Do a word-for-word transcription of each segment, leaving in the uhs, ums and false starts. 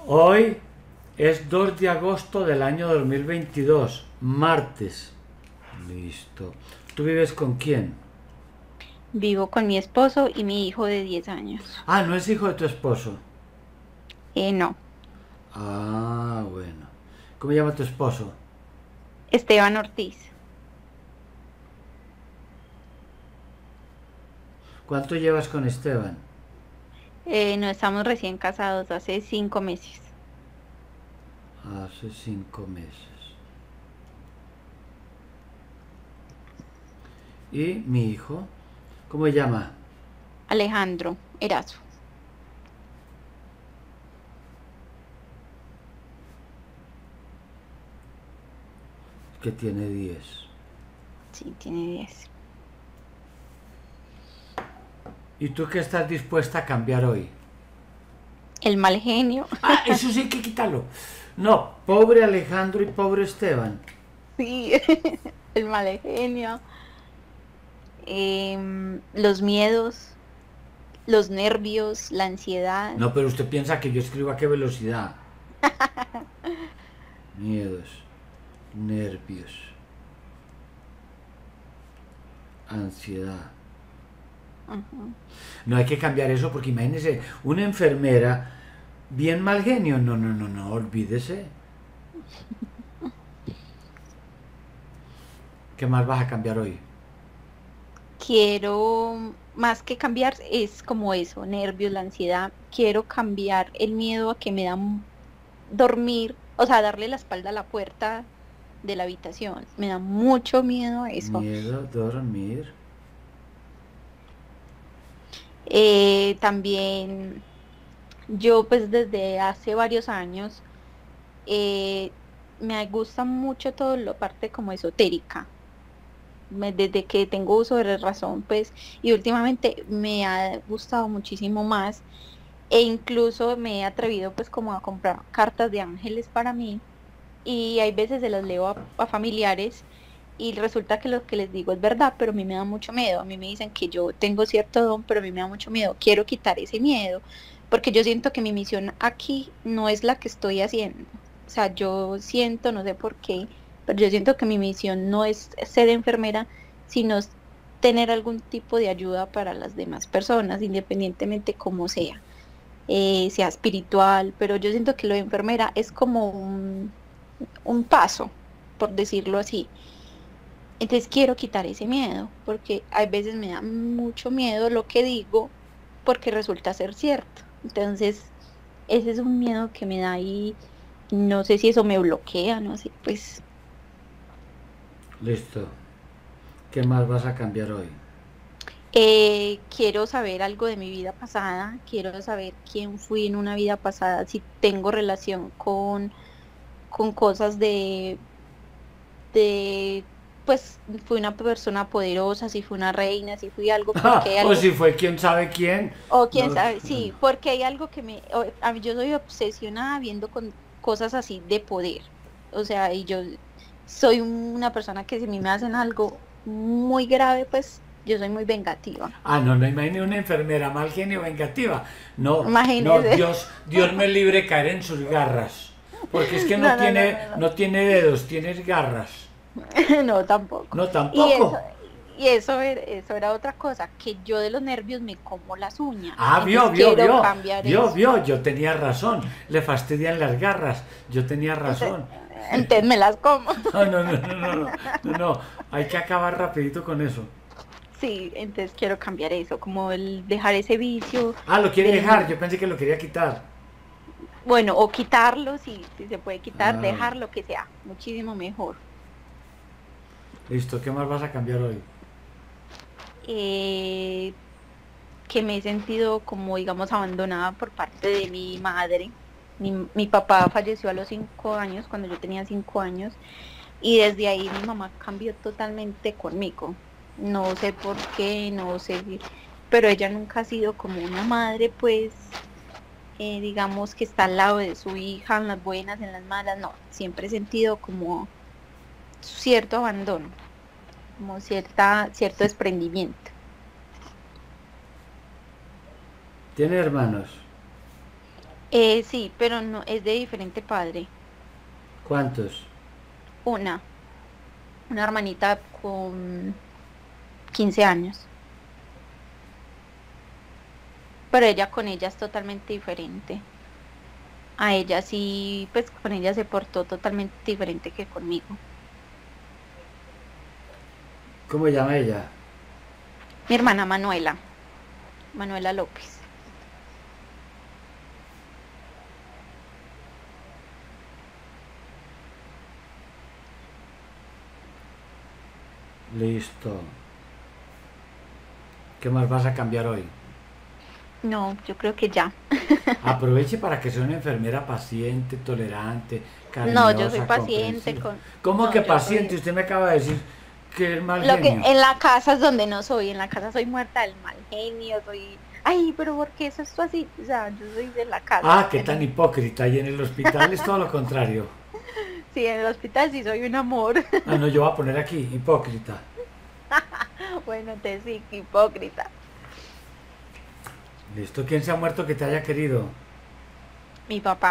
Hoy es dos de agosto del año dos mil veintidós, martes. Listo. ¿Tú vives con quién? Vivo con mi esposo y mi hijo de diez años. Ah, no es hijo de tu esposo. Eh, no, Ah, bueno. ¿Cómo llama tu esposo? Esteban Ortiz. ¿Cuánto llevas con Esteban? Eh, no estamos recién casados hace cinco meses. Hace cinco meses. ¿Y mi hijo? ¿Cómo se llama? Alejandro Erazo. Que tiene diez. Sí, tiene diez. ¿Y tú qué estás dispuesta a cambiar hoy? El mal genio. Ah, eso sí hay que quitarlo. No, pobre Alejandro y pobre Esteban. Sí, el mal genio. Em, los miedos, los nervios, la ansiedad. No, pero usted piensa que yo escribo a qué velocidad. Miedos, nervios, ansiedad. Ujú. No hay que cambiar eso porque imagínese, una enfermera bien mal genio. No, no, no, no, olvídese. ¿Qué más vas a cambiar hoy? Quiero, más que cambiar, es como eso, nervios, la ansiedad. Quiero cambiar el miedo a que me dan dormir, o sea, darle la espalda a la puerta de la habitación. Me da mucho miedo eso. Miedo, dormir. Eh, también yo pues desde hace varios años eh, me gusta mucho todo lo parte como esotérica. Me- desde que tengo uso de la razón, pues, y últimamente me ha gustado muchísimo más e incluso me he atrevido pues como a comprar cartas de ángeles para mí y hay veces se las leo a, a familiares y resulta que lo que les digo es verdad, pero a mí me da mucho miedo. A mí me dicen que yo tengo cierto don, pero a mí me da mucho miedo. Quiero quitar ese miedo porque yo siento que mi misión aquí no es la que estoy haciendo. O sea, yo siento, no sé por qué, pero yo siento que mi misión no es ser enfermera, sino es tener algún tipo de ayuda para las demás personas, independientemente como sea, eh, sea espiritual, pero yo siento que lo de enfermera es como un, un paso, por decirlo así. Entonces quiero quitar ese miedo, porque hay veces me da mucho miedo lo que digo, porque resulta ser cierto. Entonces, ese es un miedo que me da y no sé si eso me bloquea, no sé, pues Listo. ¿Qué más vas a cambiar hoy? eh, quiero saber algo de mi vida pasada, quiero saber quién fui en una vida pasada, si tengo relación con, con cosas de, de, pues fui una persona poderosa, si fui una reina, si fui algo, porque hay O algo. si fue quién sabe quién. O quién No, sabe, bueno. sí, porque hay algo que me, o- a mí yo soy obsesionada viendo con cosas así de poder. O sea, y yo soy una persona que si a mí me hacen algo muy grave, pues yo soy muy vengativa. Ah, no, no imagine una enfermera mal genio vengativa. No, no, Imagínese. Dios, Dios me libre caer en sus garras. Porque es que no No, no, no, tiene, no, no. no tiene dedos, tiene garras. No, tampoco. No, Y eso, tampoco. y eso, era- eso era otra cosa, que yo de los nervios me como las uñas. Ah, vio, Entonces vio, quiero vio, cambiar vio, eso. vio. Yo tenía razón. Le fastidian las garras. Yo tenía Entonces, razón. entonces me las como. No, no, no, no, no, no, no, no. Hay que acabar rapidito con eso. Sí, entonces quiero cambiar eso, como el dejar ese vicio Ah, lo quiere dejar. del, Yo pensé que lo quería quitar. bueno, o quitarlo, si, si se puede quitar, Ah, dejar lo que sea, muchísimo mejor. listo. ¿Qué más vas a cambiar hoy? Eh, que me he sentido como, digamos, abandonada por parte de mi madre. Mi, mi papá falleció a los cinco años, cuando yo tenía cinco años, y desde ahí mi mamá cambió totalmente conmigo. No sé por qué, no sé, si- pero ella nunca ha sido como una madre, pues eh, digamos que está al lado de su hija en las buenas, en las malas, no, siempre he sentido como cierto abandono, como cierta, cierto desprendimiento. ¿Tiene hermanos? Eh, sí, pero no, es de diferente padre. ¿Cuántos? Una, una hermanita con quince años, pero ella con ella es totalmente diferente. A ella sí, pues con ella se portó totalmente diferente que conmigo. ¿Cómo llama ella? Mi hermana Manuela, Manuela López. Listo. ¿Qué más vas a cambiar hoy? No, yo creo que ya. Aproveche para que sea una enfermera paciente, tolerante, No, yo soy cariñosa, paciente comprensiva. con... ¿Cómo No, que yo paciente? soy... Usted me acaba de decir que es mal Lo que genio. en la casa es donde no soy, en la casa soy muerta del mal genio, soy... Ay, pero ¿por qué eso es así? O sea, yo soy de la casa. Ah, qué tan En... hipócrita. Y en el hospital es todo lo contrario. Sí, en el hospital sí soy un amor. Ah, no, yo voy a poner aquí, hipócrita. Bueno, te sí, qué hipócrita. Listo. ¿Quién se ha muerto que te haya querido? Mi papá,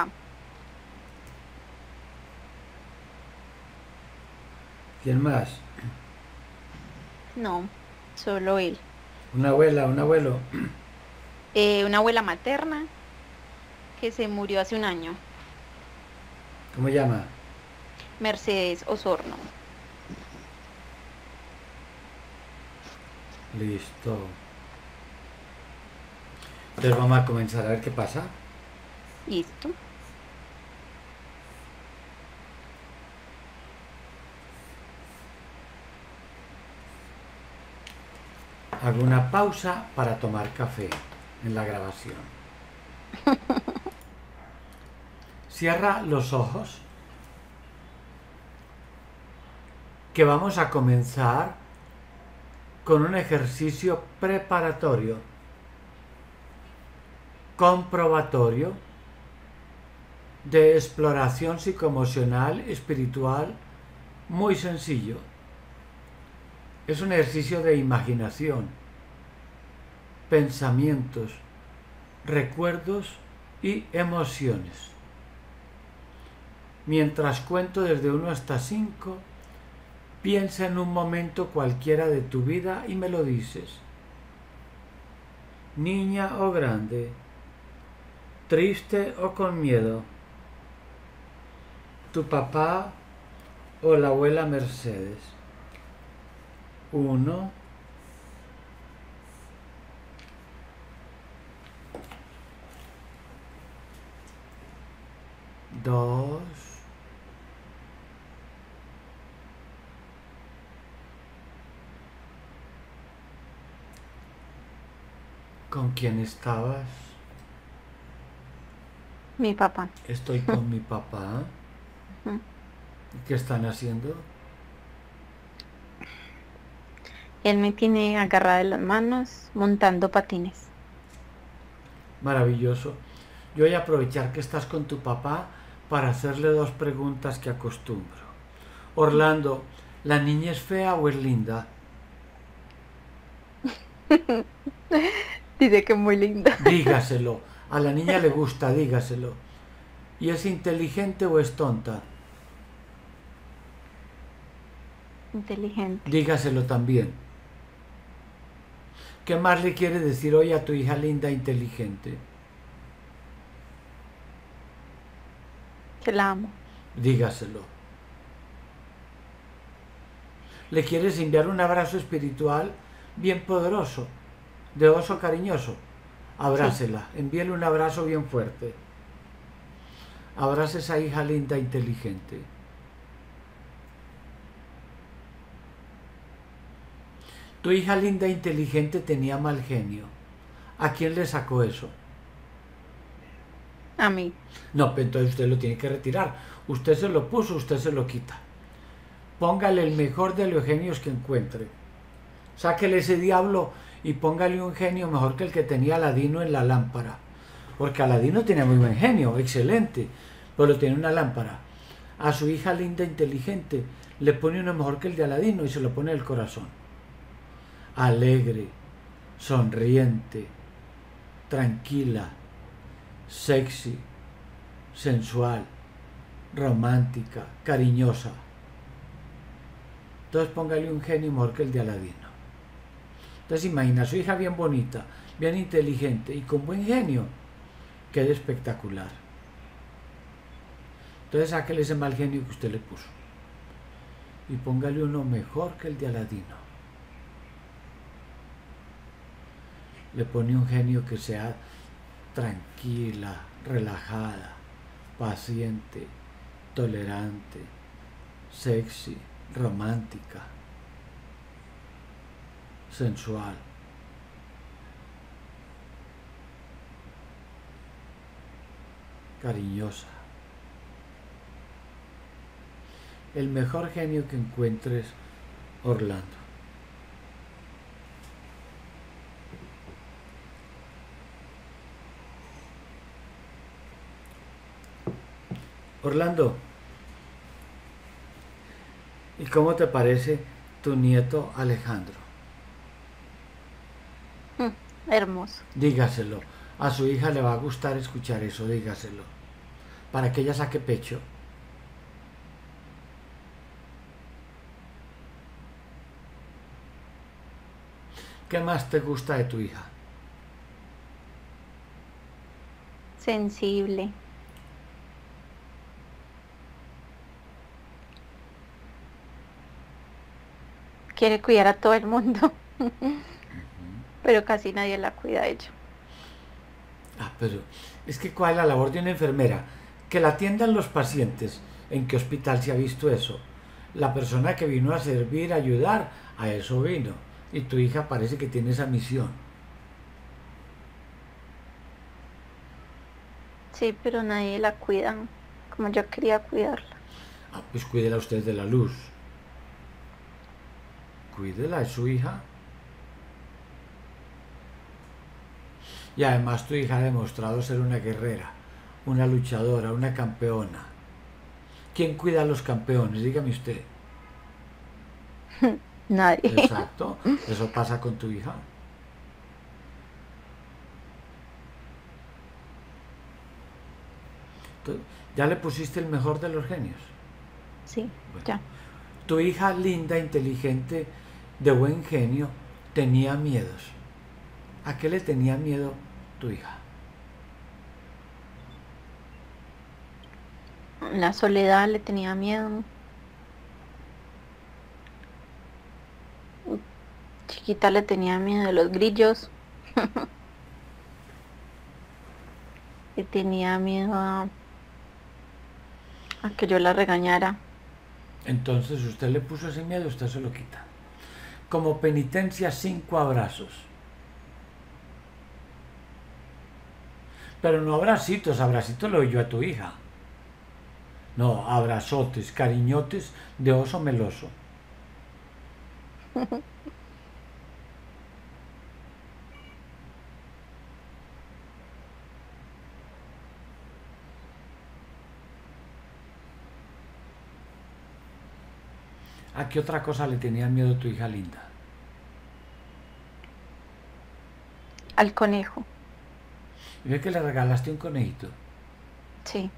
¿Quién más? no, solo él. Una abuela, un abuelo. Eh, una abuela materna que se murió hace un año, ¿Cómo llama? Mercedes Osorno. Listo. Entonces vamos a comenzar a ver qué pasa. Listo. Hago una pausa para tomar café en la grabación. Cierra los ojos, que vamos a comenzar con un ejercicio preparatorio, comprobatorio, de exploración psicoemocional, espiritual, muy sencillo. Es un ejercicio de imaginación, pensamientos, recuerdos y emociones. Mientras cuento desde uno hasta cinco, piensa en un momento cualquiera de tu vida y me lo dices. Niña o grande, triste o con miedo, tu papá o la abuela Mercedes. Uno, dos, ¿con quién estabas? Mi papá. Estoy con mi papá. Ujú. ¿Qué están haciendo? Él me tiene agarrada de las manos montando patines. Maravilloso. Yo voy a aprovechar que estás con tu papá para hacerle dos preguntas que acostumbro. Orlando, ¿la niña es fea o es linda? Dice que es muy linda. Dígaselo. A la niña le gusta, dígaselo. ¿Y es inteligente o es tonta? Inteligente. Dígaselo también. ¿Qué más le quiere decir hoy a tu hija linda e inteligente? Que la amo. Dígaselo. ¿Le quieres enviar un abrazo espiritual bien poderoso, de oso cariñoso? Sí. Abrázela, envíele un abrazo bien fuerte. Abraza a esa hija linda e inteligente. Tu hija linda e inteligente tenía mal genio. ¿A quién le sacó eso? A mí. No, pues entonces usted lo tiene que retirar. Usted se lo puso, usted se lo quita. Póngale el mejor de los genios que encuentre. Sáquele ese diablo y póngale un genio mejor que el que tenía Aladino en la lámpara. Porque Aladino tenía muy buen genio, excelente, pero tiene una lámpara. A su hija linda e inteligente le pone uno mejor que el de Aladino y se lo pone en el corazón. Alegre, sonriente, tranquila, sexy, sensual, romántica, cariñosa. Entonces póngale un genio mejor que el de Aladino. Entonces imagina a su hija bien bonita, bien inteligente y con buen genio. Quede espectacular. Entonces sáquele ese mal genio que usted le puso y póngale uno mejor que el de Aladino. Le pone un genio que sea tranquila, relajada, paciente, tolerante, sexy, romántica, sensual. Cariñosa. El mejor genio que encuentres, Orlando. Orlando, ¿y cómo te parece tu nieto Alejandro? Mm, hermoso. Dígaselo. A su hija le va a gustar escuchar eso, dígaselo. Para que ella saque pecho. ¿Qué más te gusta de tu hija? Sensible. Quiere cuidar a todo el mundo. Uh-huh. Pero casi nadie la cuida a ella. Ah, pero es que ¿cuál es la labor de una enfermera? Que la atiendan los pacientes. ¿En qué hospital se ha visto eso? La persona que vino a servir, a ayudar, a eso vino. Y tu hija parece que tiene esa misión. Sí, pero nadie la cuida como yo quería cuidarla. Ah, pues cuídela usted de la luz. Cuídela, es su hija. Y además tu hija ha demostrado ser una guerrera, una luchadora, una campeona. ¿Quién cuida a los campeones? Dígame usted. Nadie. Exacto, eso pasa con tu hija. Entonces, ¿ya le pusiste el mejor de los genios? Sí, bueno, ya. Tu hija linda, inteligente, de buen genio, tenía miedos. ¿A qué le tenía miedo tu hija? La soledad le tenía miedo. Chiquita le tenía miedo de los grillos. Le tenía miedo a, a que yo la regañara. Entonces usted le puso ese miedo, usted se lo quita. Como penitencia, cinco abrazos. Pero no abracitos, abracitos le doy yo a tu hija. No, abrazotes, cariñotes de oso meloso. ¿A qué otra cosa le tenía miedo tu hija linda? Al conejo. ¿Y ve que le regalaste un conejito? Sí.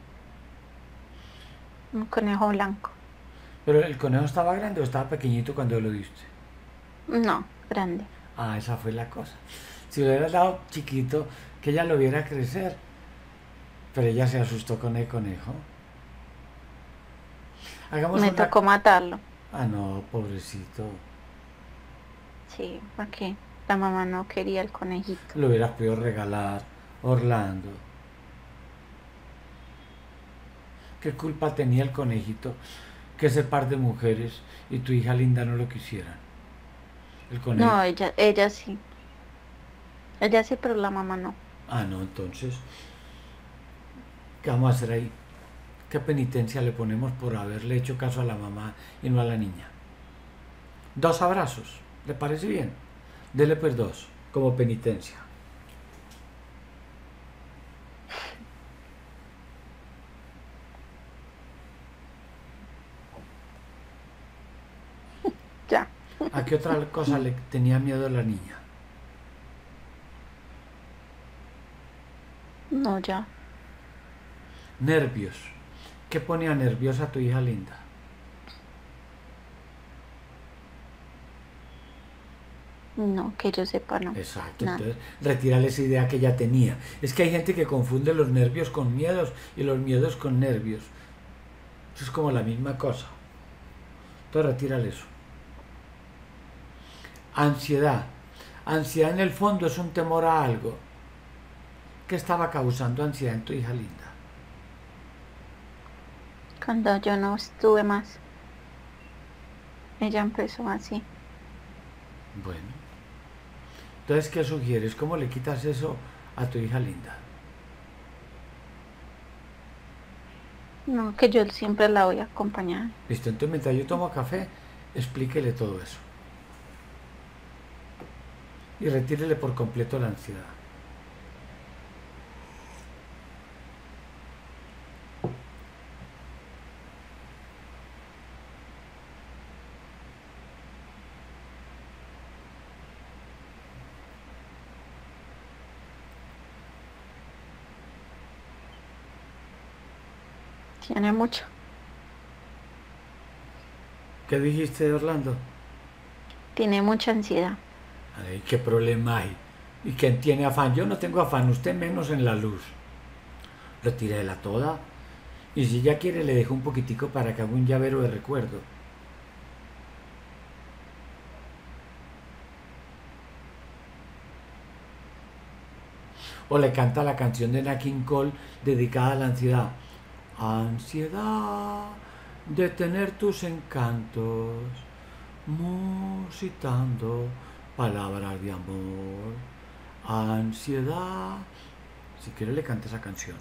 Un conejo blanco. ¿Pero el conejo estaba grande o estaba pequeñito cuando lo diste? No, grande. Ah, esa fue la cosa. Si le hubieras dado chiquito, que ella lo viera crecer. Pero ella se asustó con el conejo. Hagamos Me una... tocó matarlo. Ah, no, pobrecito. Sí, porque la mamá no quería el conejito. Lo hubieras podido regalar, Orlando. ¿Qué culpa tenía el conejito que ese par de mujeres y tu hija linda no lo quisieran? El conejo. No, ella, ella sí. Ella sí, pero la mamá no. Ah, no, entonces, ¿qué vamos a hacer ahí? ¿Qué penitencia le ponemos por haberle hecho caso a la mamá y no a la niña? Dos abrazos, ¿le parece bien? Dele pues dos, como penitencia. Ya. ¿A qué otra cosa le tenía miedo a la niña? No, ya. Nervios. ¿Qué ponía nerviosa a tu hija linda? No, que yo sepa, no. Exacto, Nada. entonces retírale esa idea que ella tenía. Es que hay gente que confunde los nervios con miedos y los miedos con nervios. Eso es como la misma cosa. Entonces retírale eso. Ansiedad. Ansiedad en el fondo es un temor a algo. ¿Qué estaba causando ansiedad en tu hija linda? Cuando yo no estuve más, ella empezó así. Bueno. Entonces, ¿qué sugieres? ¿Cómo le quitas eso a tu hija linda? No, que yo siempre la voy a acompañar. Listo, entonces mientras yo tomo café, explíquele todo eso. Y retírele por completo la ansiedad. Tiene mucho. ¿Qué dijiste, Orlando? Tiene mucha ansiedad. Ay, ¿qué problema hay? ¿Y quién tiene afán? Yo no tengo afán, usted menos en la luz. Retírela toda. Y si ya quiere, le dejo un poquitico para que haga un llavero de recuerdo. O le canta la canción de Nat King Cole dedicada a la ansiedad. Ansiedad de tener tus encantos, musitando palabras de amor. Ansiedad. Si quiere le canta esa canción.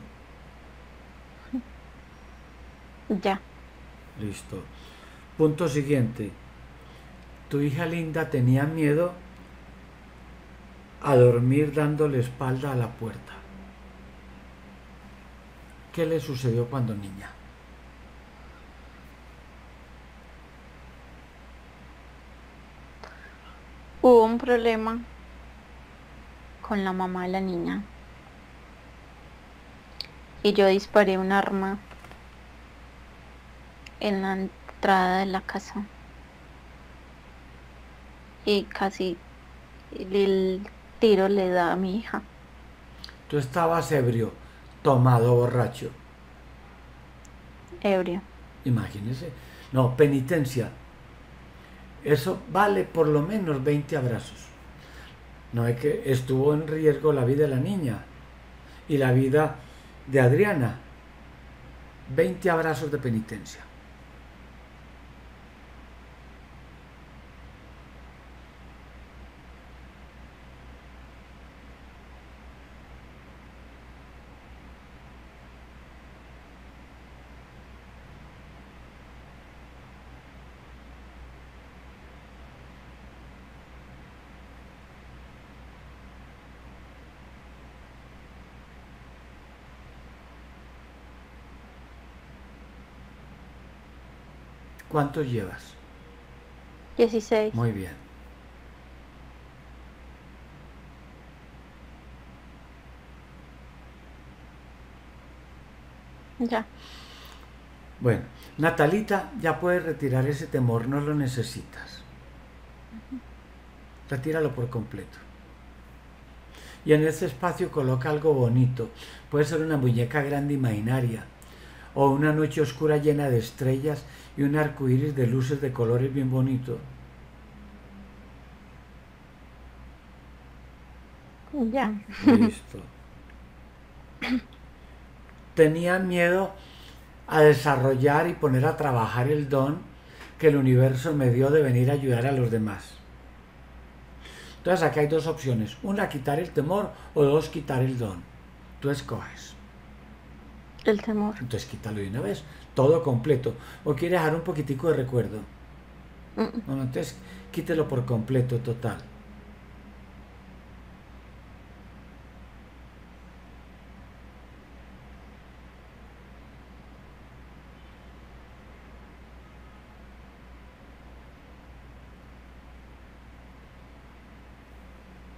Ya. Listo. Punto siguiente. Tu hija linda tenía miedo a dormir dándole espalda a la puerta. ¿Qué le sucedió cuando niña? Hubo un problema con la mamá de la niña. Y yo disparé un arma en la entrada de la casa. Y casi el tiro le da a mi hija. Tú estabas ebrio, tomado, borracho. Ebrio. Imagínese. No, penitencia. Eso vale por lo menos veinte abrazos. No es que estuvo en riesgo la vida de la niña y la vida de Adriana. veinte abrazos de penitencia. ¿Cuántos llevas? dieciséis. Muy bien. Ya. Bueno, Natalita, ya puedes retirar ese temor, no lo necesitas. Retíralo por completo. Y en ese espacio coloca algo bonito. Puede ser una muñeca grande imaginaria, o una noche oscura llena de estrellas y un arco iris de luces de colores bien bonito. Ya. Listo. Tenía miedo a desarrollar y poner a trabajar el don que el universo me dio de venir a ayudar a los demás. Entonces aquí hay dos opciones. Una, quitar el temor, o dos, quitar el don. Tú escoges. El temor. Entonces quítalo de una vez, todo completo. ¿O quieres dejar un poquitico de recuerdo? Mm. No, no, entonces quítelo por completo, total.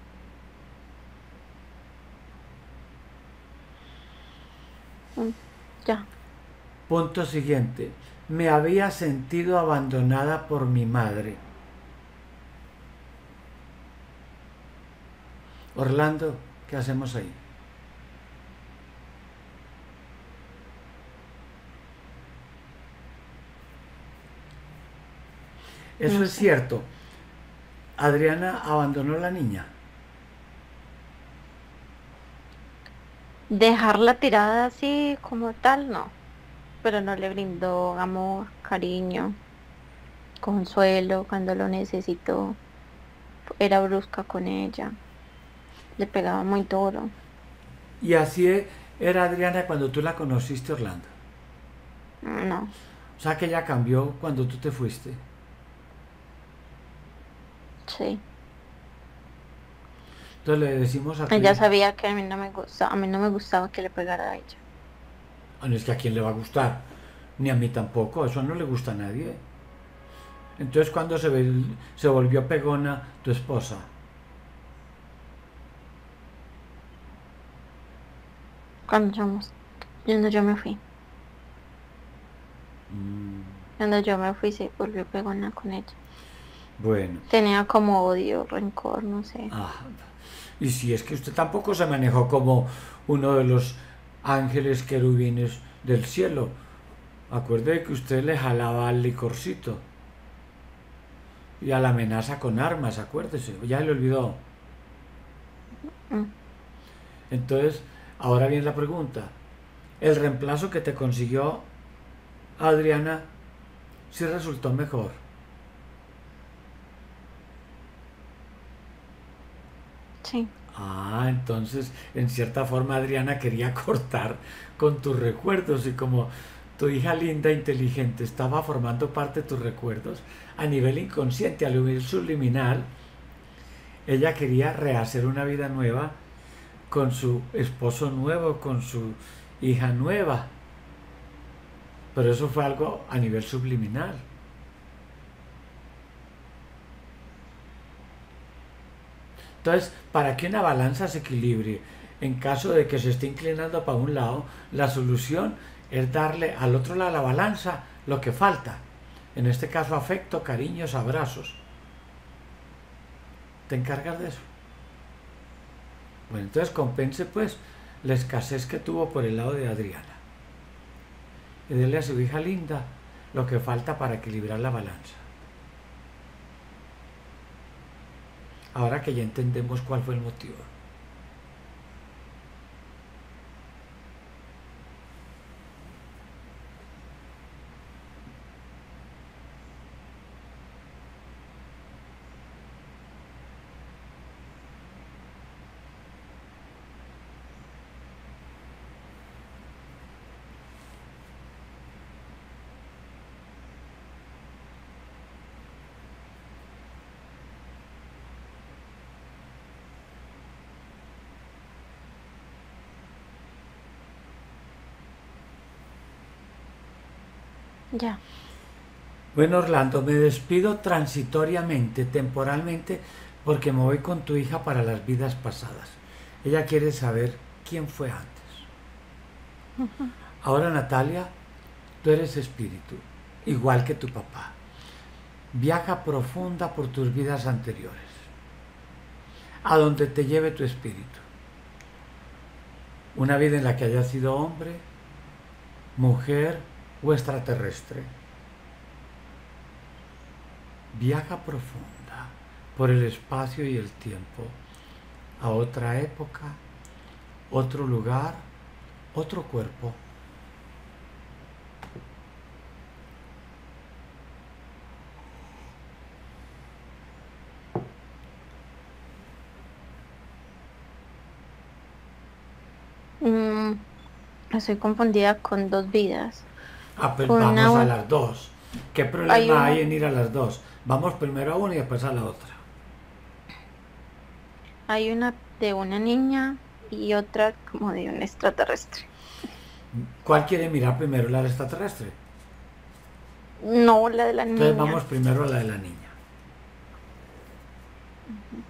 Mm. Ya. Punto siguiente. Me había sentido abandonada por mi madre. Orlando, ¿qué hacemos ahí? Eso No es sé. cierto. Adriana abandonó a la niña. Dejarla tirada así como tal, no. Pero no le brindó amor, cariño, consuelo cuando lo necesitó. Era brusca con ella. Le pegaba muy duro. Y así era Adriana cuando tú la conociste, Orlando. No, O sea que ella cambió cuando tú te fuiste. sí. Entonces le decimos a tu Ella hija, sabía que a mí no me gustaba, a mí no me gustaba que le pegara a ella. ah, no es que a quién le va a gustar, ni a mí tampoco, eso no le gusta a nadie. Entonces cuando se, ve, se volvió pegona tu esposa, Cuando yo, mos- cuando yo me fui. mm, Cuando yo me fui se volvió pegona con ella. bueno, Tenía como odio, rencor, no sé. ah, y si es que usted tampoco se manejó como uno de los ángeles querubines del cielo, acuerde que usted le jalaba al licorcito y a la amenaza con armas, acuérdese, ya le olvidó. Mm, Entonces, ahora viene la pregunta, ¿el reemplazo que te consiguió Adriana sí resultó mejor? sí. Ah, entonces, en cierta forma Adriana quería cortar con tus recuerdos y como tu hija linda, inteligente, estaba formando parte de tus recuerdos a nivel inconsciente, a nivel subliminal, ella quería rehacer una vida nueva con su esposo nuevo, con su hija nueva. Pero eso fue algo a nivel subliminal. Entonces, para que una balanza se equilibre, en caso de que se esté inclinando para un lado, la solución es darle al otro lado de la balanza lo que falta. En este caso, afecto, cariños, abrazos. ¿Te encargas de eso? Bueno, entonces compense pues la escasez que tuvo por el lado de Adriana. Y dele a su hija linda lo que falta para equilibrar la balanza. Ahora que ya entendemos cuál fue el motivo. Ya. Bueno, Orlando, me despido transitoriamente, temporalmente, porque me voy con tu hija para las vidas pasadas. Ella quiere saber quién fue antes. Ujú. Ahora, Natalia, tú eres espíritu, igual que tu papá. Viaja profunda por tus vidas anteriores, a donde te lleve tu espíritu. Una vida en la que hayas sido hombre, mujer o extraterrestre. Viaja profunda por el espacio y el tiempo, a otra época, otro lugar, otro cuerpo. Mm, estoy confundida con dos vidas. Ah, pues vamos a Una, las dos. ¿Qué hay problema hay una, en ir a las dos? Vamos primero a una y después a la otra. hay una de una niña y otra como de un extraterrestre. ¿Cuál quiere mirar primero? ¿La del extraterrestre? No, la de la Entonces vamos niña. primero a la de la niña. Ujú.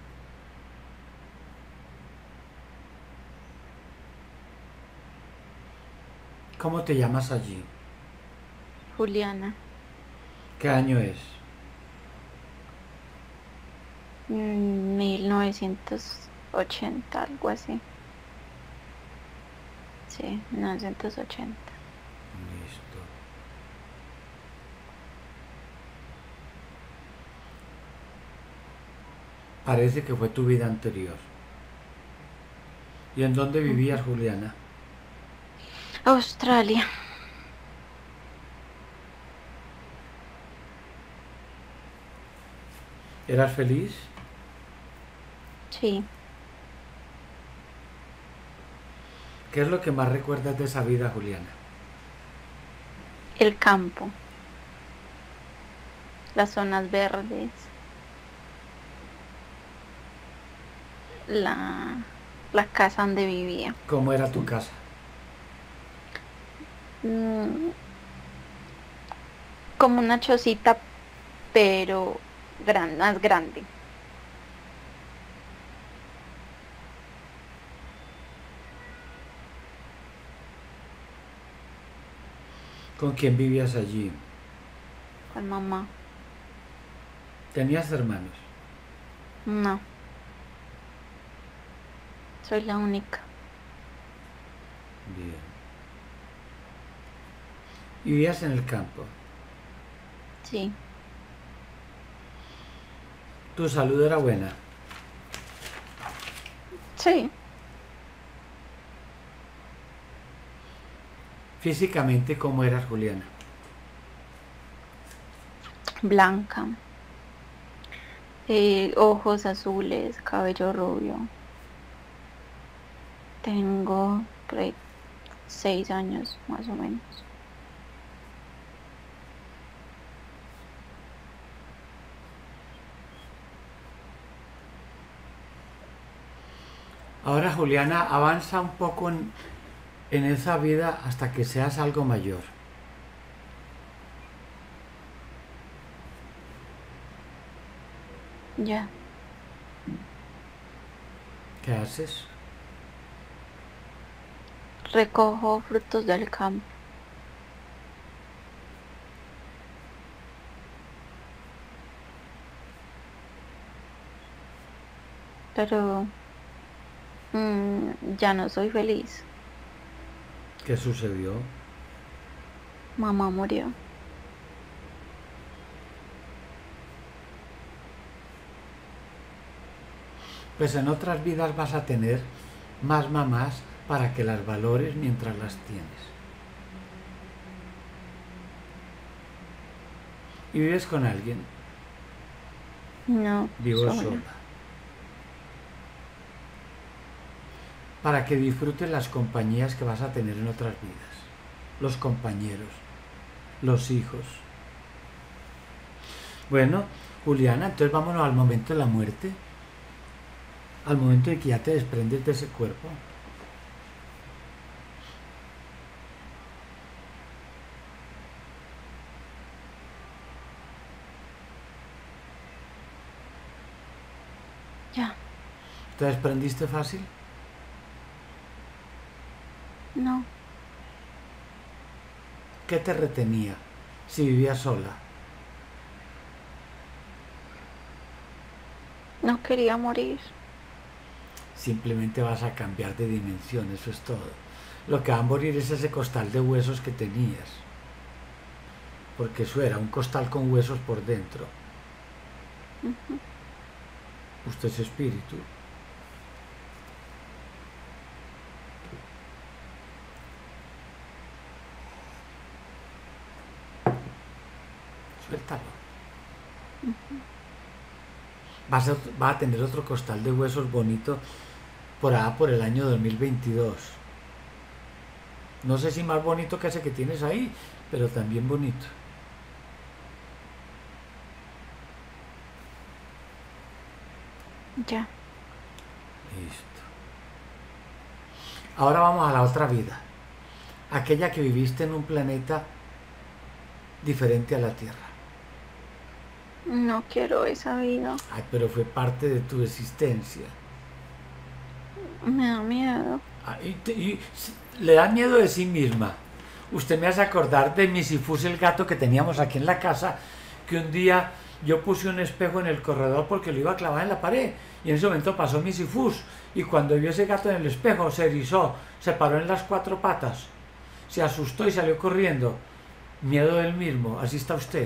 ¿Cómo te llamas allí? Juliana. ¿Qué año es? mm, mil novecientos ochenta, algo así. Sí, mil novecientos ochenta. Listo. Parece que fue tu vida anterior. ¿Y en dónde vivías, Juliana? Australia. ¿Eras feliz? Sí. ¿Qué es lo que más recuerdas de esa vida, Juliana? El campo. Las zonas verdes. La, la casa donde vivía. ¿Cómo era tu casa? Mm, como una chocita, pero gran, más grande. ¿Con quién vivías allí? Con mamá. ¿Tenías hermanos? No. Soy la única. Bien. ¿Y vivías en el campo? Sí. ¿Tu salud era buena? Sí. Físicamente, ¿cómo eras, Juliana? Blanca. Eh, ojos azules, cabello rubio. Tengo por ahí seis años, más o menos. Ahora, Juliana, avanza un poco en, en esa vida hasta que seas algo mayor. Ya. ¿Qué haces? Recojo frutos del campo. Pero mm, ya no soy feliz. ¿Qué sucedió? Mamá murió. Pues en otras vidas vas a tener más mamás para que las valores mientras las tienes. ¿Y vives con alguien? No, Vivo sola. sola. Para que disfrutes las compañías que vas a tener en otras vidas. Los compañeros, los hijos. Bueno, Juliana, entonces vámonos al momento de la muerte. Al momento en que ya te desprendes de ese cuerpo. Ya. ¿Te desprendiste fácil? No. ¿Qué te retenía si vivías sola? No quería morir. Simplemente vas a cambiar de dimensión, eso es todo. Lo que va a morir es ese costal de huesos que tenías. Porque eso era un costal con huesos por dentro. Ujú. Usted es espíritu. Suéltalo. Ujú. Vas a, va a tener otro costal de huesos bonito por allá por el año dos mil veintidós. No sé si más bonito que ese que tienes ahí, pero también bonito. Ya. Listo. Ahora vamos a la otra vida. Aquella que viviste en un planeta diferente a la Tierra. No quiero esa vida. Ay, pero fue parte de tu existencia. Me da miedo. Ah, y te- y s- le da miedo de sí misma. Usted me hace acordar de Misifus, el gato que teníamos aquí en la casa, que un día yo puse un espejo en el corredor porque lo iba a clavar en la pared, y en ese momento pasó Misifus, y cuando vio ese gato en el espejo se erizó, se paró en las cuatro patas, se asustó y salió corriendo. Miedo del mismo, así está usted.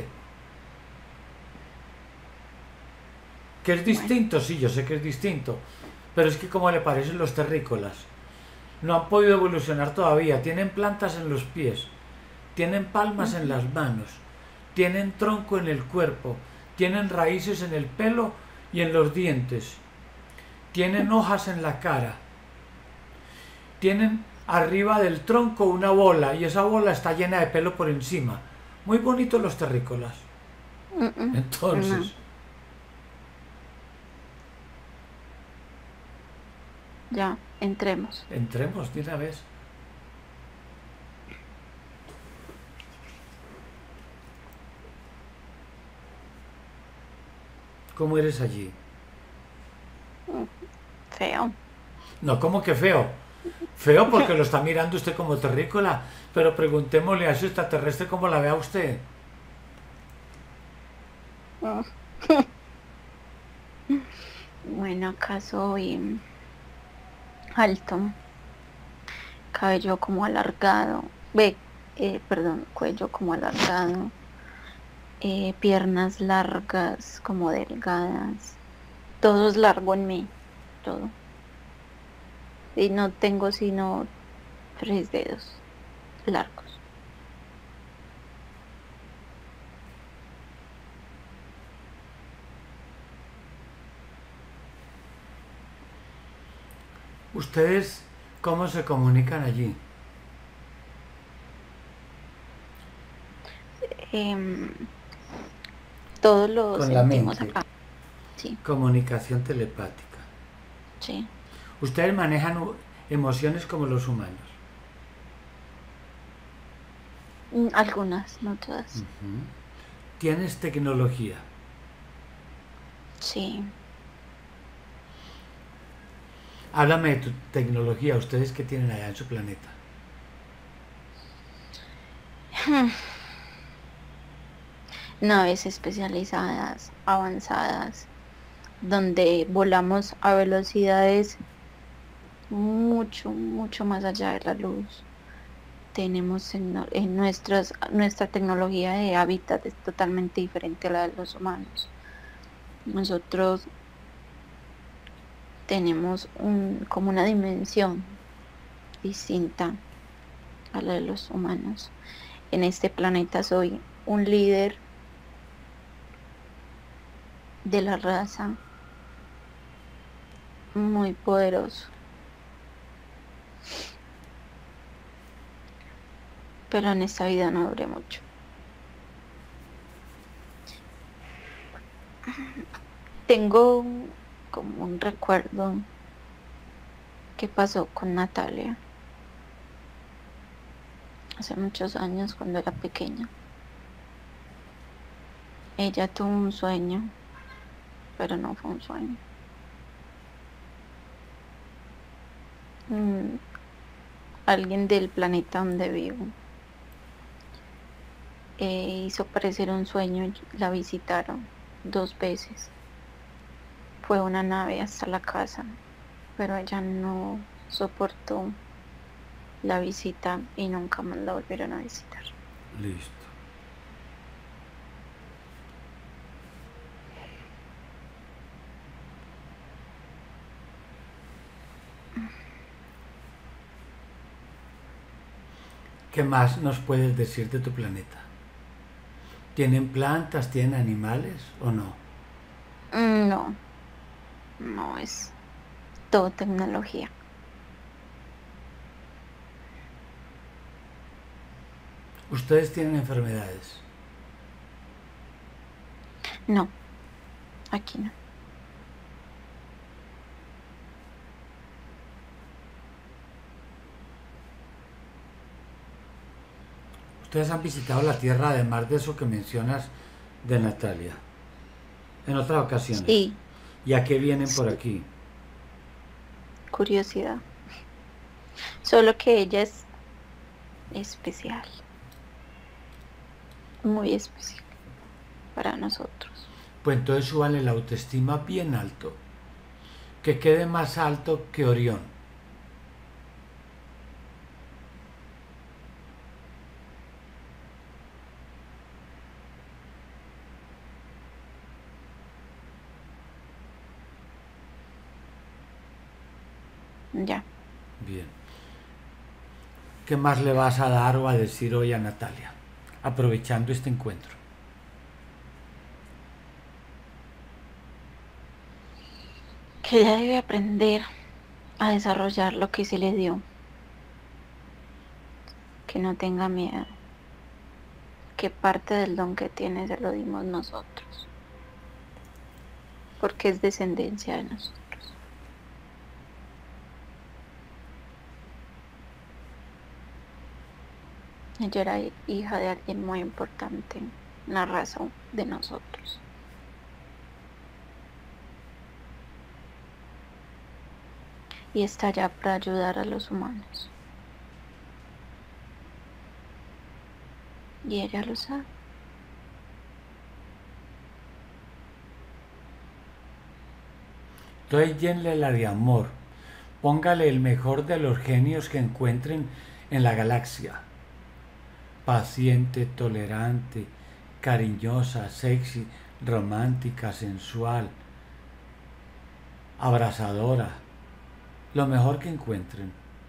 Que es distinto, sí, yo sé que es distinto, pero es que como le parecen los terrícolas, no han podido evolucionar todavía, tienen plantas en los pies, tienen palmas en las manos, tienen tronco en el cuerpo, tienen raíces en el pelo y en los dientes, tienen hojas en la cara, tienen arriba del tronco una bola y esa bola está llena de pelo por encima. Muy bonitos los terrícolas. Entonces, ya, entremos. Entremos de una vez. ¿Cómo eres allí? Feo. No, ¿cómo que feo? Feo porque lo está mirando usted como terrícola, pero preguntémosle a ese extraterrestre cómo la ve a usted. Bueno, acá soy alto, cabello como alargado, ve, eh, perdón, cuello como alargado, eh, piernas largas como delgadas, todo es largo en mí, todo. Y no tengo sino tres dedos largos. ¿Ustedes cómo se comunican allí? Eh, todos lo Con la sentimos mente. acá. Sí, Comunicación telepática. sí. Ustedes manejan emociones como los humanos. Mm, Algunas, no todas. Uh-huh. ¿Tienes tecnología? Sí. Háblame de tu tecnología, ustedes que tienen allá en su planeta. Naves especializadas, avanzadas, donde volamos a velocidades mucho, mucho más allá de la luz. Tenemos en, en nuestras, nuestra tecnología de hábitat es totalmente diferente a la de los humanos. Nosotros tenemos un, como una dimensión distinta a la de los humanos. En este planeta soy un líder de la raza muy poderoso, pero en esta vida no duré mucho. Tengo como un recuerdo que pasó con Natalia hace muchos años cuando era pequeña. Ella tuvo un sueño, pero no fue un sueño. Mm, alguien del planeta donde vivo eh, hizo aparecer un sueño y la visitaron dos veces. Fue una nave hasta la casa, pero ella no soportó la visita y nunca más la volvieron a visitar. Listo. ¿Qué más nos puedes decir de tu planeta? ¿Tienen plantas, tienen animales o no? Mm, No, no es todo tecnología. ¿Ustedes tienen enfermedades? No, aquí no. ¿Ustedes han visitado la Tierra además de eso que mencionas de Natalia? En otras ocasiones. Sí, ¿Y a qué vienen por sí, aquí? curiosidad. Solo que ella es especial, muy especial para nosotros. Pues entonces súbanle la autoestima bien alto, que quede más alto que Orión. Ya. Bien. ¿Qué más le vas a dar o a decir hoy a Natalia, aprovechando este encuentro? Que ella debe aprender a desarrollar lo que se le dio, que no tenga miedo, que parte del don que tiene se lo dimos nosotros, porque es descendencia de nosotros. Ella era hija de alguien muy importante en la raza de nosotros. Y está allá para ayudar a los humanos. Y ella lo sabe. Entonces llénlela de amor. Póngale el mejor de los genios que encuentren en la galaxia. Paciente, tolerante, cariñosa, sexy, romántica, sensual, abrazadora. Lo mejor que encuentren.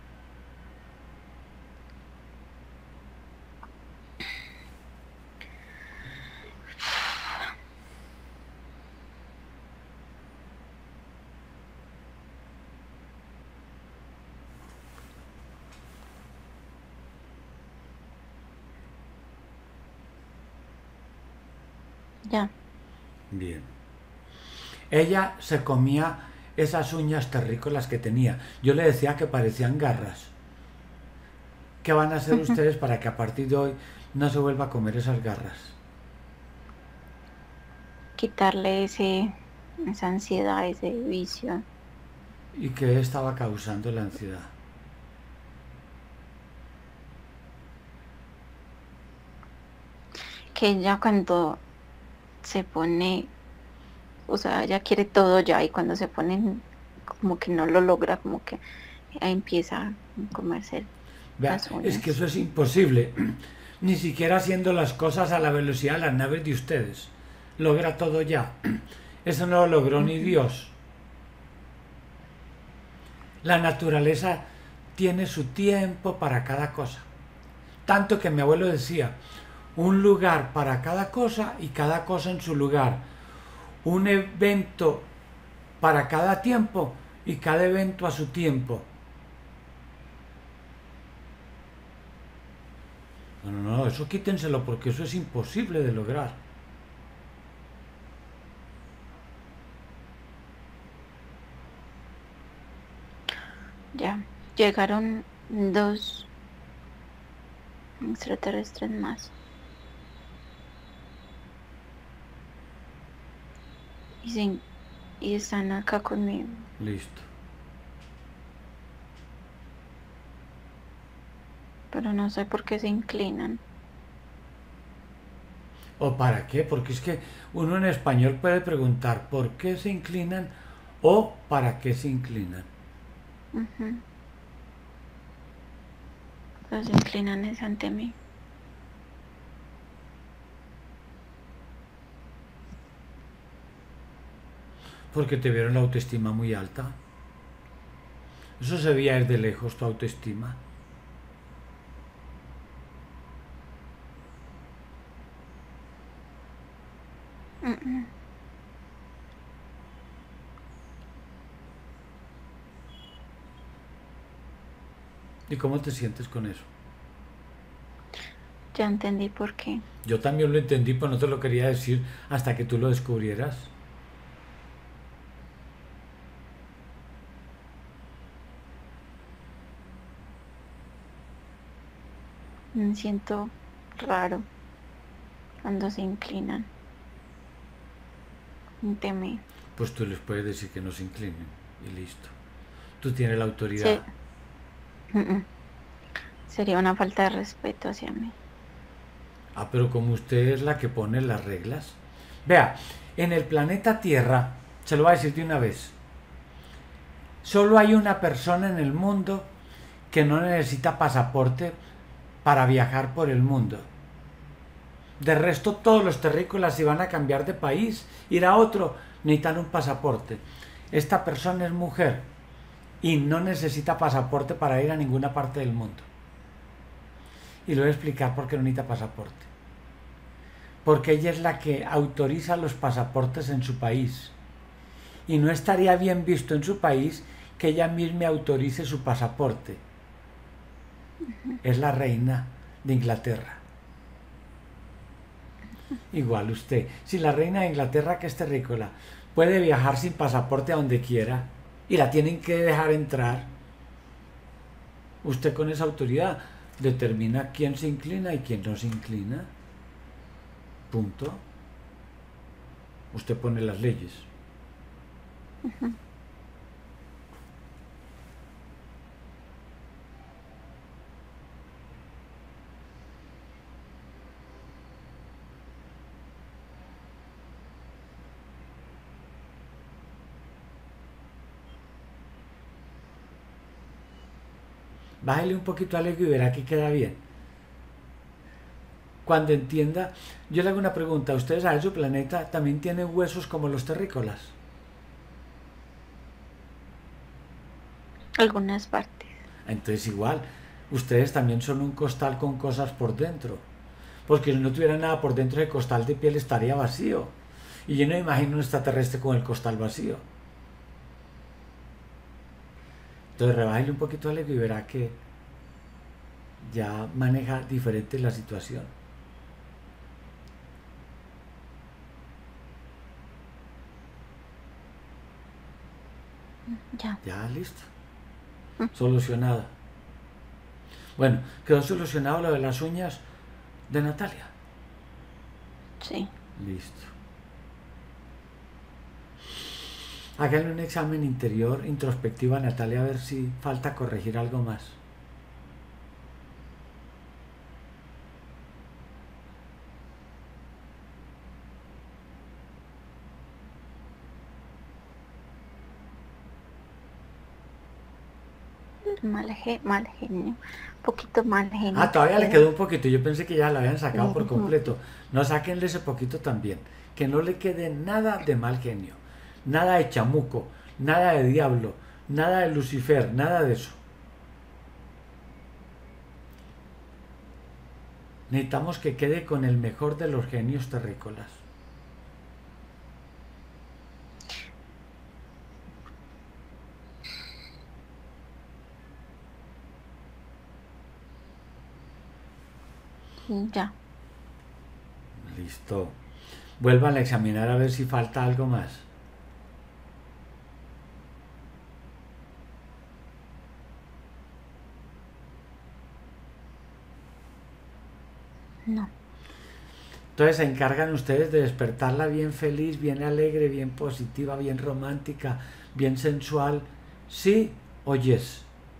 Ya. Bien. Ella se comía esas uñas terrícolas que tenía. Yo le decía que parecían garras. ¿Qué van a hacer ustedes para que a partir de hoy no se vuelva a comer esas garras? Quitarle ese, esa ansiedad, ese vicio. ¿Y qué estaba causando la ansiedad? Que ella cuando se pone, o sea, ella quiere todo ya y cuando se pone como que no lo logra, como que empieza a comerse Vea, las es que uñas. eso es imposible. Ni siquiera haciendo las cosas a la velocidad de las naves de ustedes. Logra todo ya. Eso no lo logró ni Ujú. Dios. La naturaleza tiene su tiempo para cada cosa. Tanto que mi abuelo decía, un lugar para cada cosa y cada cosa en su lugar. Un evento para cada tiempo y cada evento a su tiempo. No, no, no, eso quítenselo porque eso es imposible de lograr. Ya, llegaron dos extraterrestres más. Y, se- y están acá conmigo. Listo. Pero no sé por qué se inclinan. ¿O para qué? Porque es que uno en español puede preguntar por qué se inclinan o para qué se inclinan. Ujú. Pero se inclinan es ante mí. Porque te vieron la autoestima muy alta. Eso se veía desde lejos, tu autoestima. Mm, mm. ¿Y cómo te sientes con eso? Ya entendí por qué. Yo también lo entendí, pero no te lo quería decir hasta que tú lo descubrieras. Me siento raro cuando se inclinan ante mí. Pues tú les puedes decir que no se inclinen y listo. Tú tienes la autoridad. Se, mm, mm. Sería una falta de respeto hacia mí. Ah, pero como usted es la que pone las reglas. Vea, en el planeta Tierra, se lo voy a decir de una vez, solo hay una persona en el mundo que no necesita pasaporte para viajar por el mundo. De resto, todos los terrícolas, si van a cambiar de país, ir a otro, necesitan un pasaporte. Esta persona es mujer y no necesita pasaporte para ir a ninguna parte del mundo. Y le voy a explicar por qué no necesita pasaporte. Porque ella es la que autoriza los pasaportes en su país. Y no estaría bien visto en su país que ella misma autorice su pasaporte. Es la reina de Inglaterra. Igual usted, si la reina de Inglaterra, que es terrícola, puede viajar sin pasaporte a donde quiera y la tienen que dejar entrar, usted con esa autoridad determina quién se inclina y quién no se inclina. Punto. Usted pone las leyes. Ujú. Bájale un poquito al ego y verá que queda bien. Cuando entienda, yo le hago una pregunta. ¿Ustedes saben su planeta también tiene huesos como los terrícolas? Algunas partes. Entonces igual, ustedes también son un costal con cosas por dentro. Porque si no tuviera nada por dentro, el costal de piel estaría vacío. Y yo no me imagino un extraterrestre con el costal vacío. Entonces rebájale un poquito al ego y verá que ya maneja diferente la situación. Ya. Ya, listo. Mm. Solucionado. Bueno, quedó solucionado lo de las uñas de Natalia. Sí. Listo. Háganle un examen interior introspectivo a Natalia a ver si falta corregir algo más. Mal, ge- mal genio. Poquito mal genio. Ah, todavía le queda. quedó un poquito. Yo pensé que ya la habían sacado por Ujú. completo. No, sáquenle ese poquito también. Que no le quede nada de mal genio. Nada de chamuco. Nada de diablo. Nada de Lucifer. Nada de eso. Necesitamos que quede con el mejor de los genios terrícolas. Ya. Listo. Vuelvan a examinar a ver si falta algo más. No. Entonces se encargan ustedes de despertarla bien feliz, bien alegre, bien positiva, bien romántica, bien sensual. ¿Sí o yes?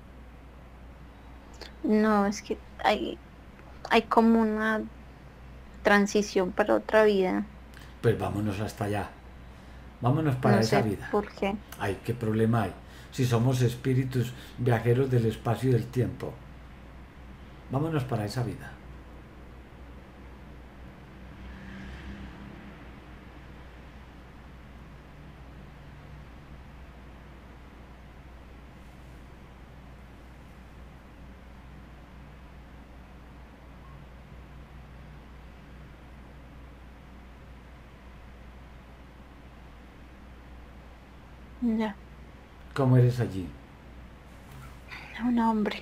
No, es que hay, hay como una transición para otra vida. Pues vámonos hasta allá. Vámonos para No esa sé vida. por qué. Ay, qué problema hay. Si somos espíritus viajeros del espacio y del tiempo. Vámonos para esa vida. Ya. ¿Cómo eres allí? Un hombre.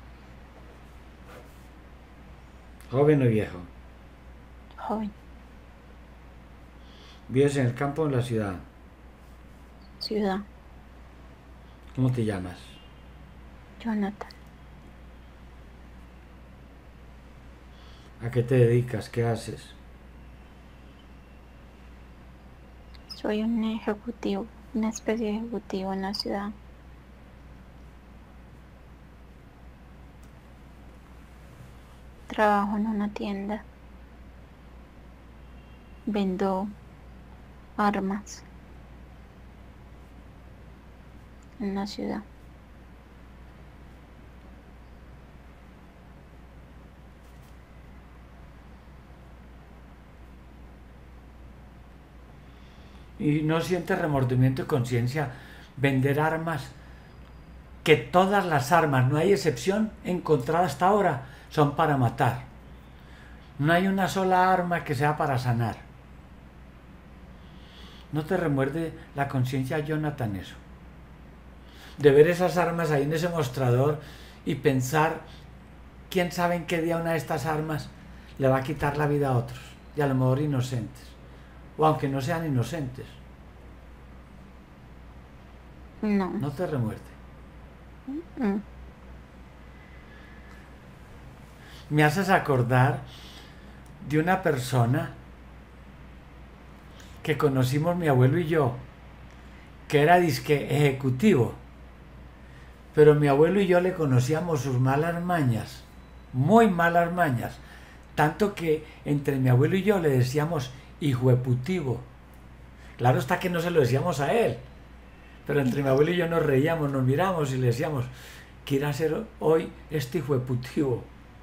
¿Joven o viejo? Joven. ¿Vives en el campo o en la ciudad? Ciudad. ¿Cómo te llamas? Jonathan. ¿A qué te dedicas? ¿Qué haces? Soy un ejecutivo, una especie de ejecutivo en la ciudad. Trabajo en una tienda. Vendo armas en la ciudad. Y no siente remordimiento y conciencia vender armas, que todas las armas, no hay excepción encontrada hasta ahora, son para matar. No hay una sola arma que sea para sanar. ¿No te remuerde la conciencia, Jonathan, eso? De ver esas armas ahí en ese mostrador y pensar, quién sabe en qué día una de estas armas le va a quitar la vida a otros, y a lo mejor inocentes, o aunque no sean inocentes. No. ¿No te remuerde? Mm. Me haces acordar de una persona que conocimos mi abuelo y yo, que era disque ejecutivo, pero mi abuelo y yo le conocíamos sus malas mañas, muy malas mañas, tanto que entre mi abuelo y yo le decíamos hijueputivo. Claro está que no se lo decíamos a él, pero entre mi abuelo y yo nos reíamos, nos miramos y le decíamos, ¿quiere hacer hoy este hijueputivo?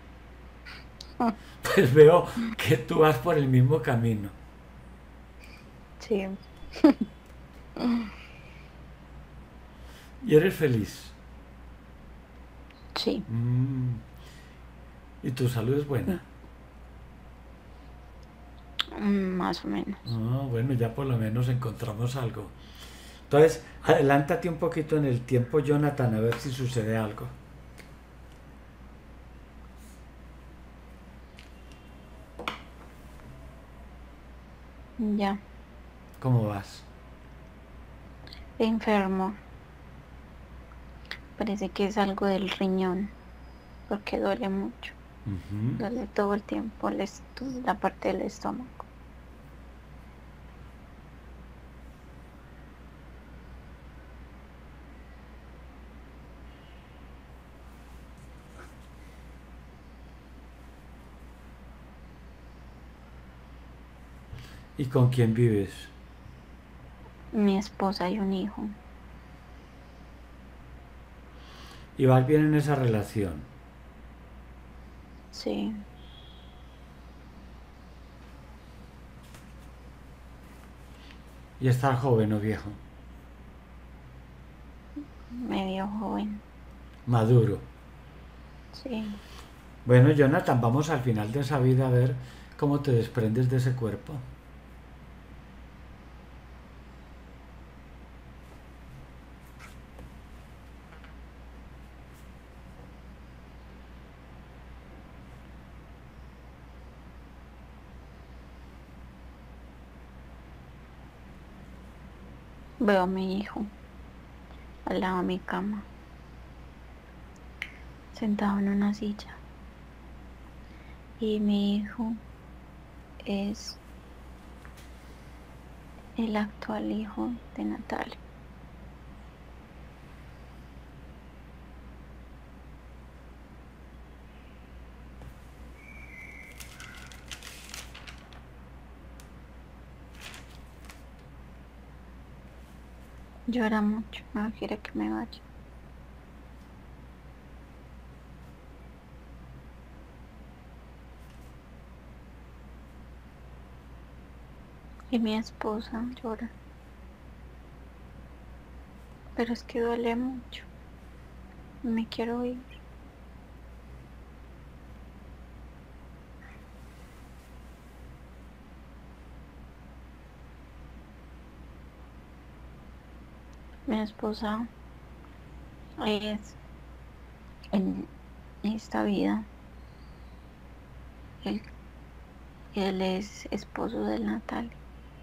Pues veo que tú vas por el mismo camino. Sí. ¿Y eres feliz? Sí. Mm. ¿Y tu salud es buena? Mm, Más o menos. Ah, bueno, ya por lo menos encontramos algo. Entonces, adelántate un poquito en el tiempo, Jonathan, a ver si sucede algo. Ya. ¿Cómo vas? Enfermo. Parece que es algo del riñón, porque duele mucho. Uh-huh. Duele todo el tiempo el estu- la parte del estómago. ¿Y con quién vives? Mi esposa y un hijo. ¿Y vas bien en esa relación? Sí. ¿Y estás joven o viejo? Medio joven. Maduro. Sí. Bueno, Jonathan, vamos al final de esa vida a ver cómo te desprendes de ese cuerpo. Veo a mi hijo al lado de mi cama, sentado en una silla. Y mi hijo es el actual hijo de Natalia. Llora mucho, no quiere que me vaya. Y mi esposa llora. Pero es que duele mucho. Me quiero ir. Mi esposa es en esta vida. Él, él es esposo de Natalia.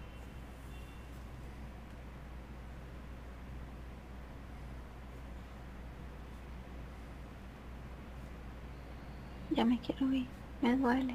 Ya me quiero ir, me duele.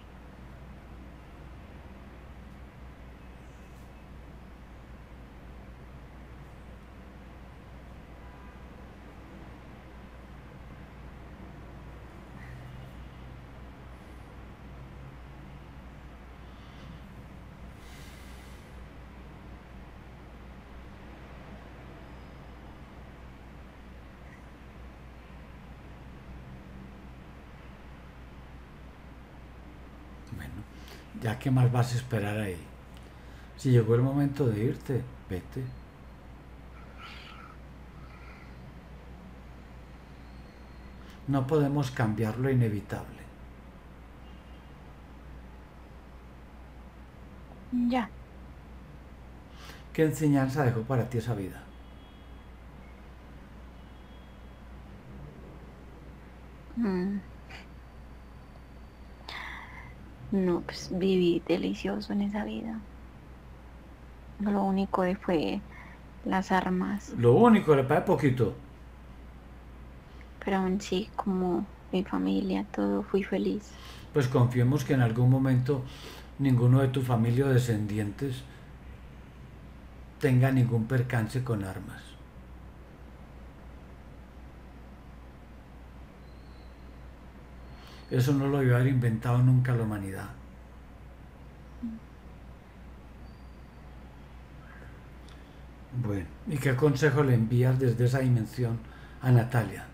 Ya qué más vas a esperar ahí. Si llegó el momento de irte, vete. No podemos cambiar lo inevitable. Ya. ¿Qué enseñanza dejó para ti esa vida? Mm. No, pues viví delicioso en esa vida. Lo único de fue las armas, Lo único, le pagué poquito. pero aún sí, como mi familia, todo, fui feliz. Pues confiemos que en algún momento ninguno de tu familia o descendientes tenga ningún percance con armas. Eso no lo iba a haber inventado nunca la humanidad. Bueno, ¿y qué consejo le envías desde esa dimensión a Natalia?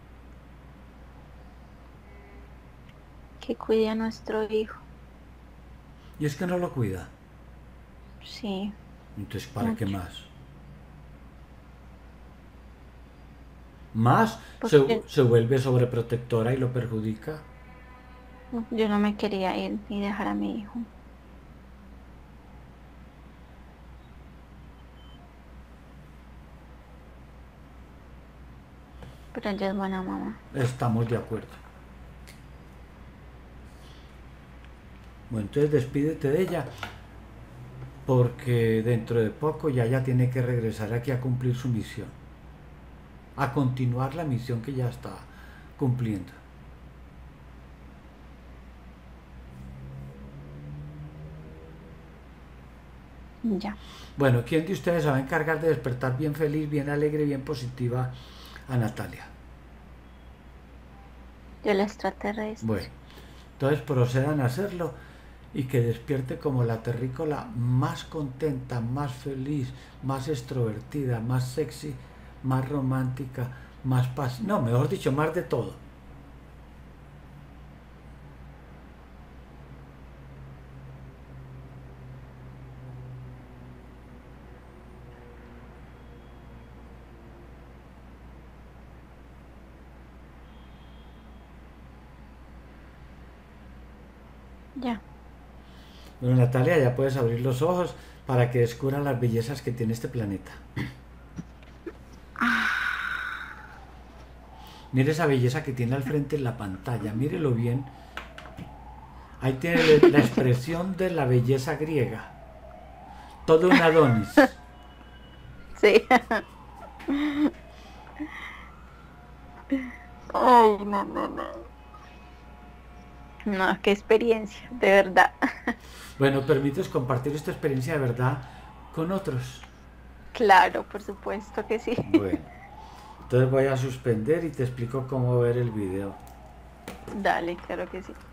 Que cuide a nuestro hijo. Y es que no lo cuida. Sí, Entonces, ¿para mucho. qué más? ¿Más? ¿Se, Porque se vuelve sobreprotectora y lo perjudica? yo no me quería ir y dejar a mi hijo. Pero ella es buena mamá. Estamos de acuerdo. Bueno, entonces despídete de ella, porque dentro de poco ya ella tiene que regresar aquí a cumplir su misión, a continuar la misión que ya está cumpliendo. Ya. Bueno, ¿quién de ustedes se va a encargar de despertar bien feliz, bien alegre, bien positiva a Natalia? Yo el extraterrestre. Bueno, entonces procedan a hacerlo y que despierte como la terrícola más contenta, más feliz, más extrovertida, más sexy, más romántica, más paz, no, mejor dicho, más de todo. Ya. Bueno, Natalia, ya puedes abrir los ojos para que descubran las bellezas que tiene este planeta. Mire esa belleza que tiene al frente en la pantalla, mírelo bien. Ahí tiene la expresión de la belleza griega. Todo un Adonis. Sí. Ay, no, no, no. No, qué experiencia, de verdad. Bueno, ¿permites compartir esta experiencia de verdad con otros? Claro, por supuesto que sí. Bueno, entonces voy a suspender y te explico cómo ver el video. Dale, claro que sí.